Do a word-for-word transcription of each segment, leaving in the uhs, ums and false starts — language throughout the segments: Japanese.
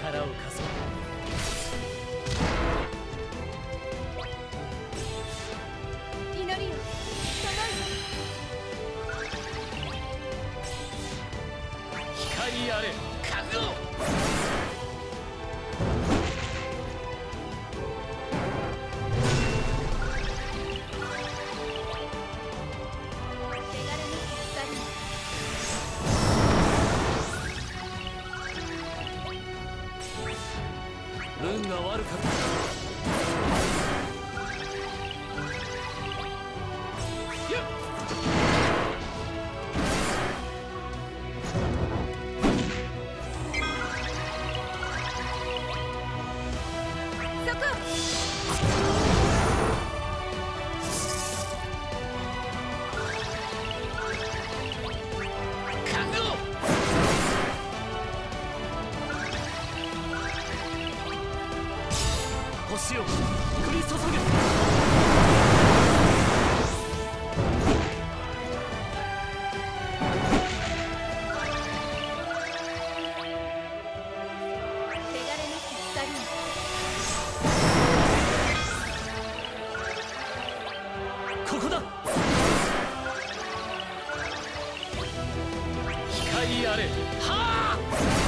力を貸そう。 祈りよ、届い光あれ覚悟。運が悪かった。よっ。 そこ。 星を降り注げ。ここだ。光あれ。はあ。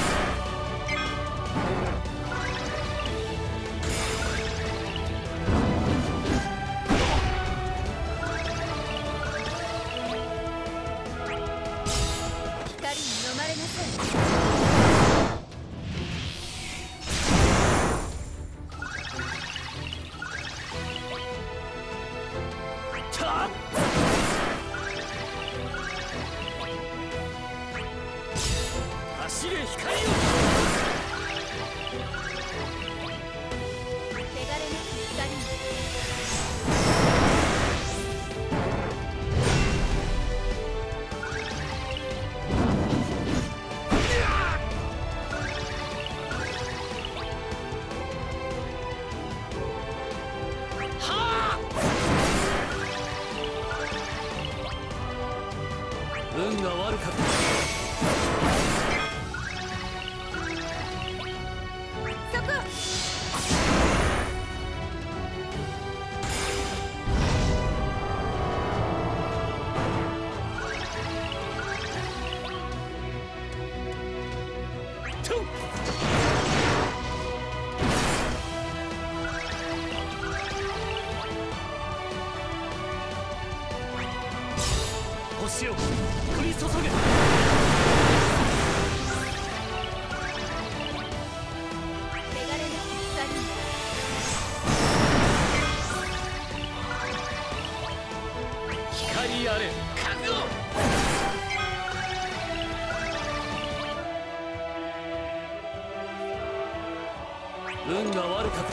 走れ光よ。運が悪かった。 そこ。 とっ。星を降り注げ。光あれ覚悟。運が悪かった。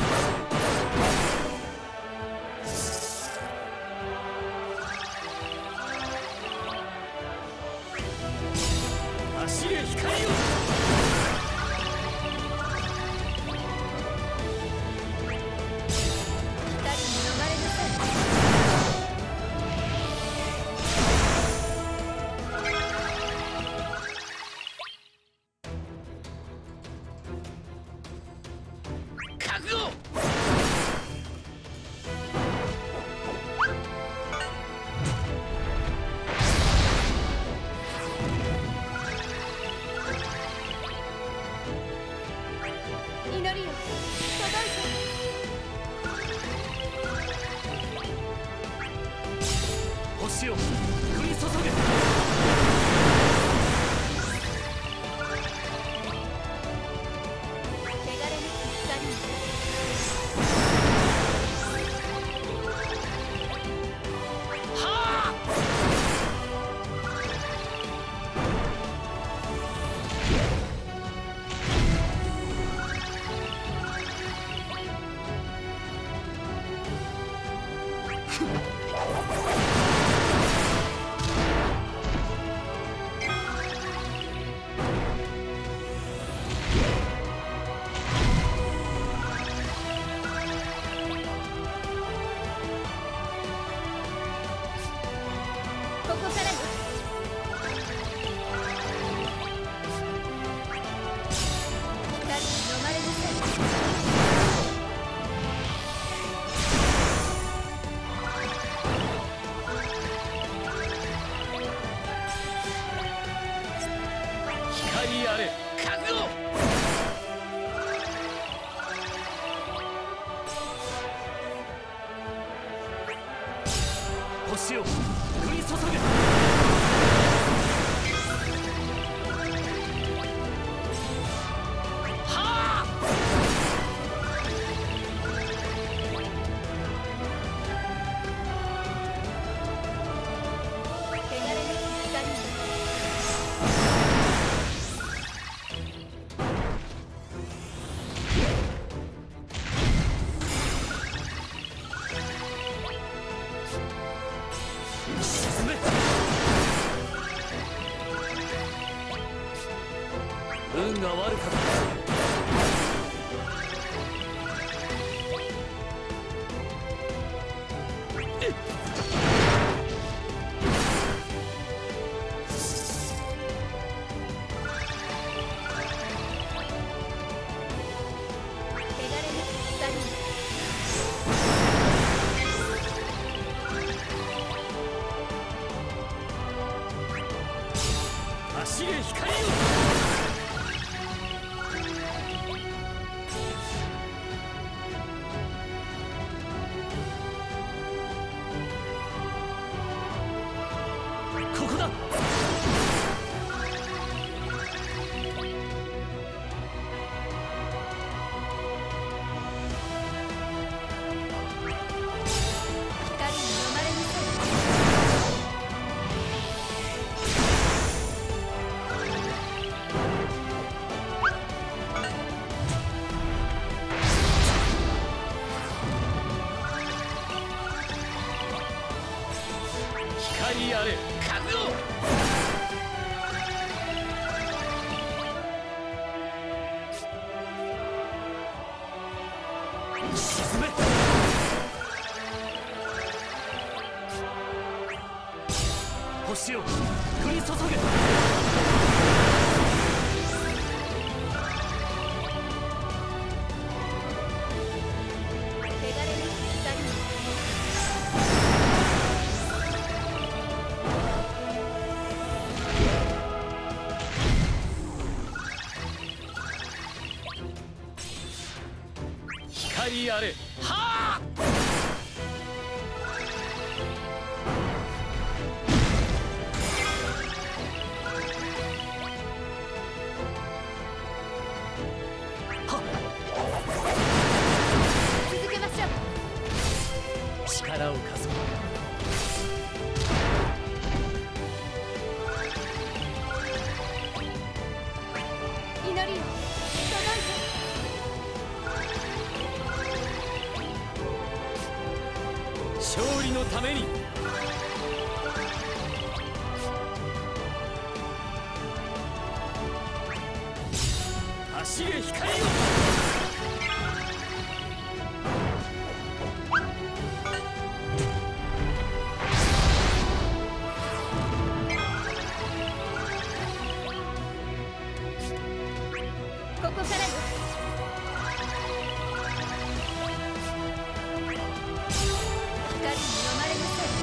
走れ光よ。覚悟。 祈りよ、届いて。 星を降り注げ。 汚れなき光に。 運が悪かった。走れ光よ。ここだ。光あれ覚悟。沈め。星を降り注げ。光あれはあ。 続けましょう。 力を貸そう。 祈りよ届いて。 勝利のために。走れ光よ。 ここからよ。光に飲まれなさい。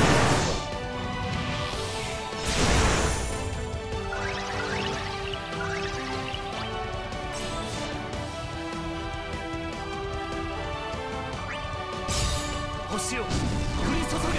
星を降り注げ。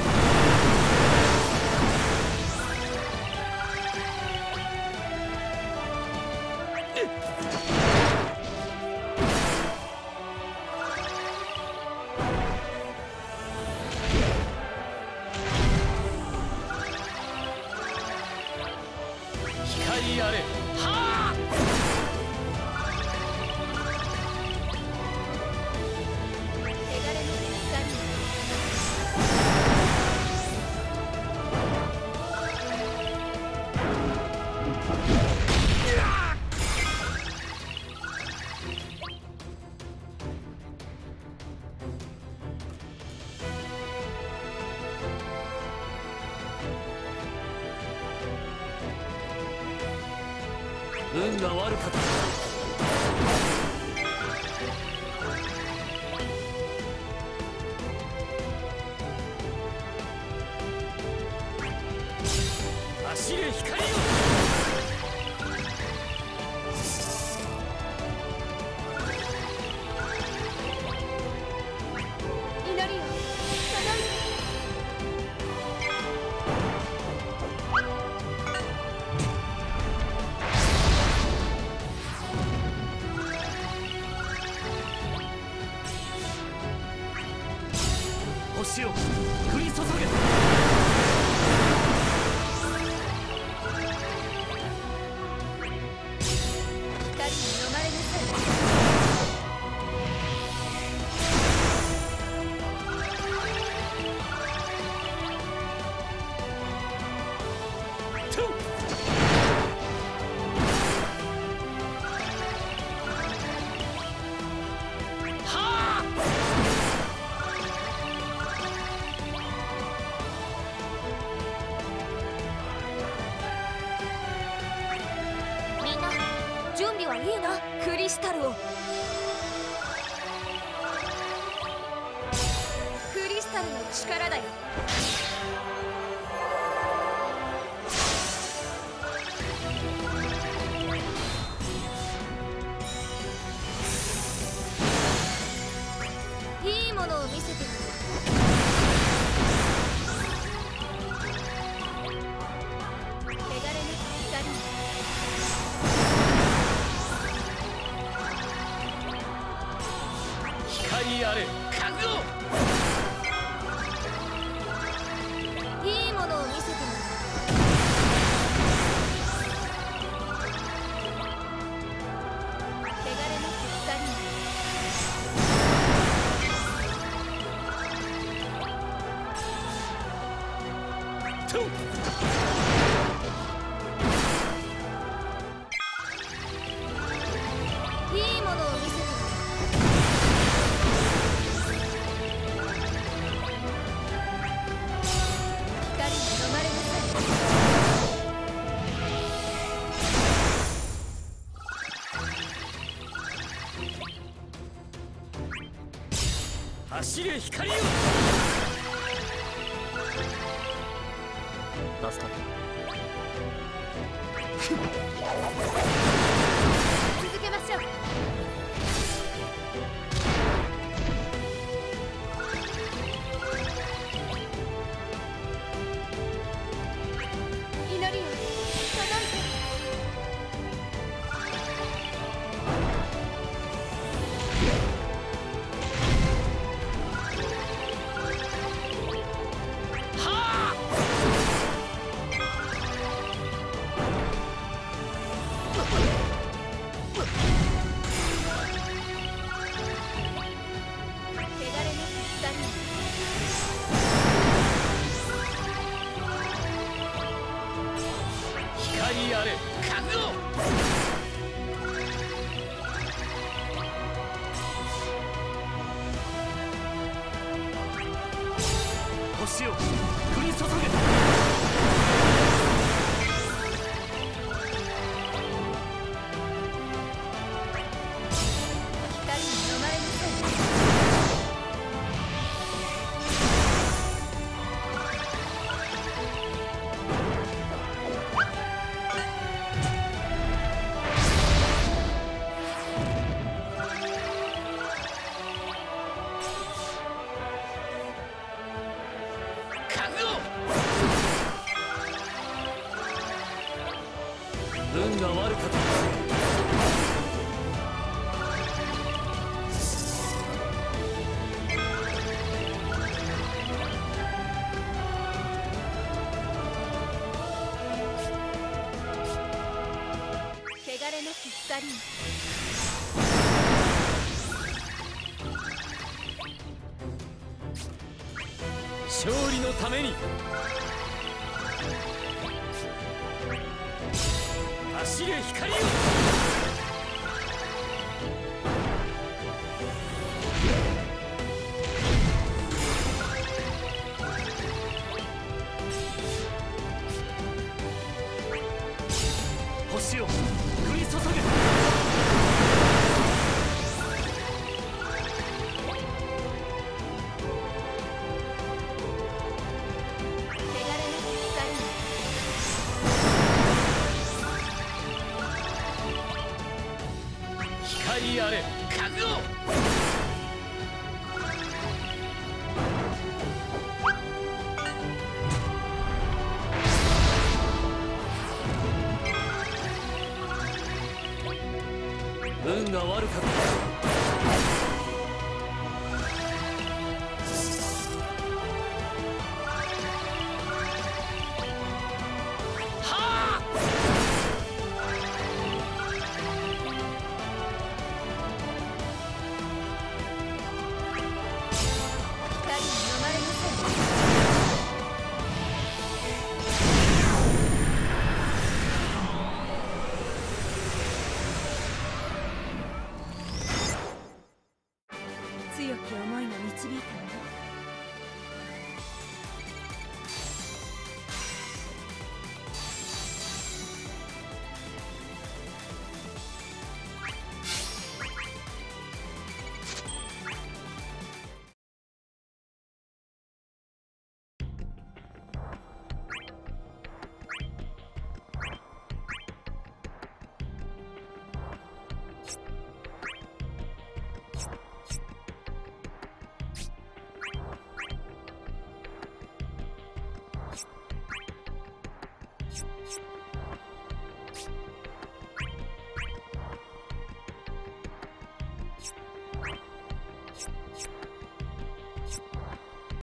光あれはあ。 汚れの光よ。 運が悪かった。走れ光よ。 祈りよ届いて。 星を降り注げ。 光に飲まれなさい。 トゥにはいいな。クリスタルを。クリスタルの力だよ。いいものを見せてやる。汚れなき光。 光あれ覚悟。 いいものを見せてやる。汚れなき光。 とっいいものを見せてやる。光に飲まれなさい。 走れ光よ。助かった。 続けましょう。祈りよ、届いて。 はあ。 汚れなき光。 光あれ覚悟。星を降り注げ。 光に飲まれなさい。 覚悟。運が悪かった。 汚れなき光に。 勝利のために。走れ光よ。星を降り注げ。 汚れなき光に。 光あれ覚悟。運が悪かった。はあ。 光に飲まれなさい。